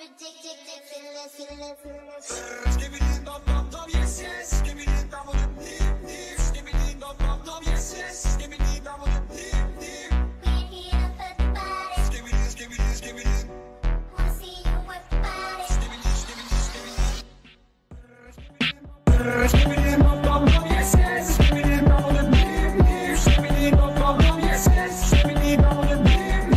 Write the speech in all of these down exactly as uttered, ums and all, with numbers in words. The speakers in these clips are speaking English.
Skibidi dom dom dom, yes yes. Skibidi dom dom dip dip. Skibidi dom dom dom, yes yes. Skibidi dom dom dip dip. We're here for the body. Skibidi skibidi skibidi. Wanna see you work the body. Skibidi skibidi skibidi. Skibidi dom dom dom, yes yes. Skibidi dom dom dip dip. Skibidi dom dom dom, yes yes. Skibidi dom dom dip dip.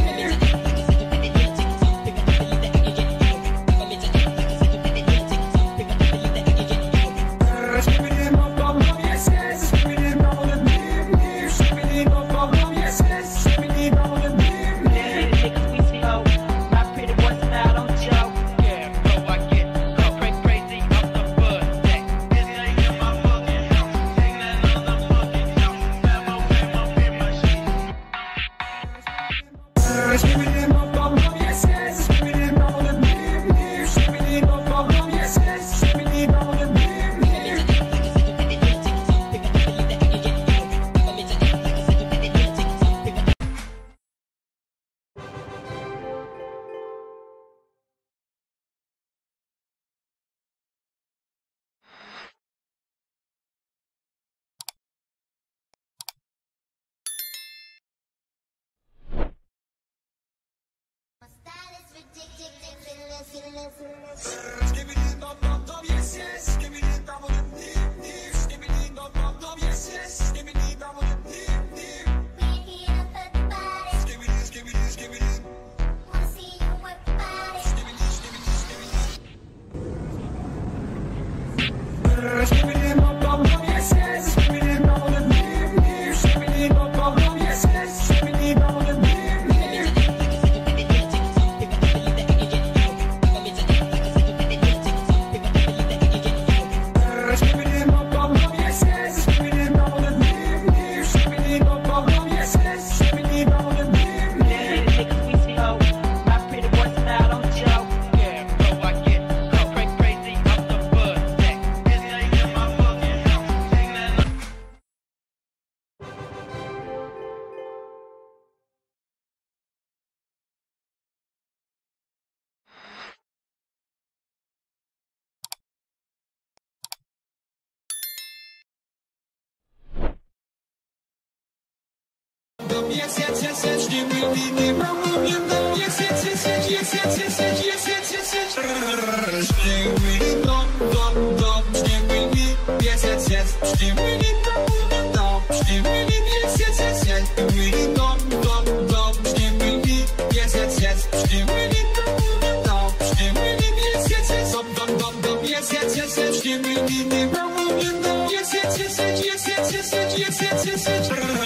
Skibidi dom dom dom, yes yes. Skibidi dom dom dip dip. Skibidi dom dom dom, yes yes. Skibidi dom dom dip dip. We're here for the body. Skibidi skibidi skibidi. Wanna see you work the body. Skibidi skibidi skibidi. Skibidi dom dom dom, yes yes. Skibidi dom dom dip dip. Skibidi dom dom dom, yes yes. Skibidi dom dom dip dip. Yes, yes, yes, yes, skibidi dip dom dom. Yes, yes, yes, yes, yes, yes, yes, yes, yes, yes, yes, yes. Skibidi dom dom dom, skibidi. Yes, yes, yes, skibidi dom dom. Skibidi, yes, yes, yes, yes. Skibidi dom dom dom, skibidi. Yes, yes, yes, skibidi dom dom. Skibidi, yes, yes, yes, dom dom dom dom. Yes, yes, yes, yes, skibidi dip dom dom. Yes, yes, yes, yes, yes, yes, yes, yes, yes, yes, yes, yes.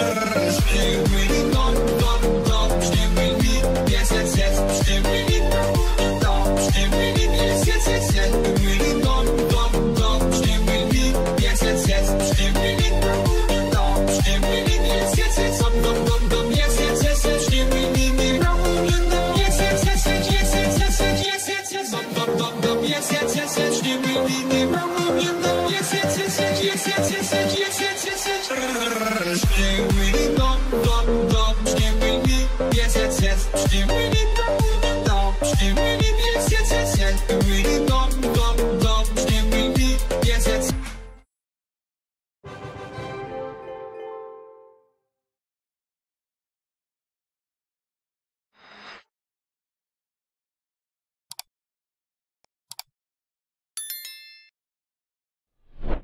Skibidi dom dom dom, skibidi. Yes, yes, yes, skibidi dom dom. Skibidi, yes, yes, yes, yes. Skibidi dom dom dom, skibidi. Yes, yes, yes, skibidi dom dom. Skibidi, yes, yes, yes, dom dom dom dom. Yes, yes, yes, yes, skibidi dom dom. Yes, yes, yes, yes, yes, yes, yes, yes, yes, yes, yes, dom dom dom dom. Yes, yes, yes, yes, skibidi dom dom. Yes, yes, yes, yes, yes, yes, yes, yes, yes, yes, yes, yes. Skibidi dom dom dom, skibidi. Yes, yes, yes, skibidi dom dom. Skibidi, yes, yes, yes, yes. Skibidi dom dom dom, skibidi. Yes, yes.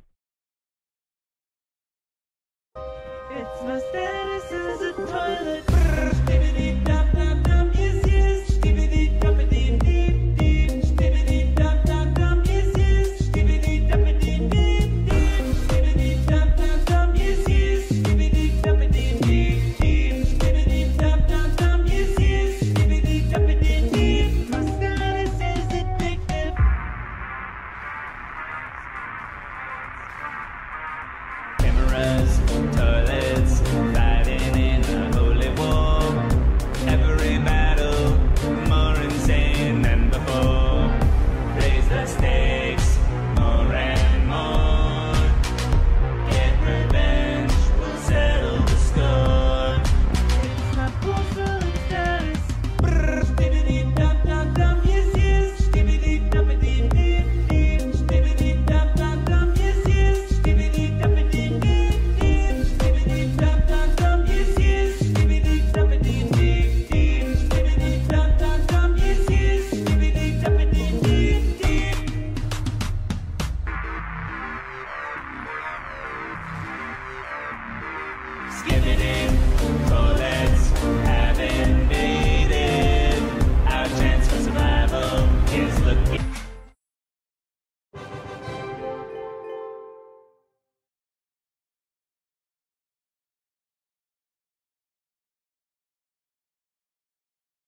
It's my status as a toilet.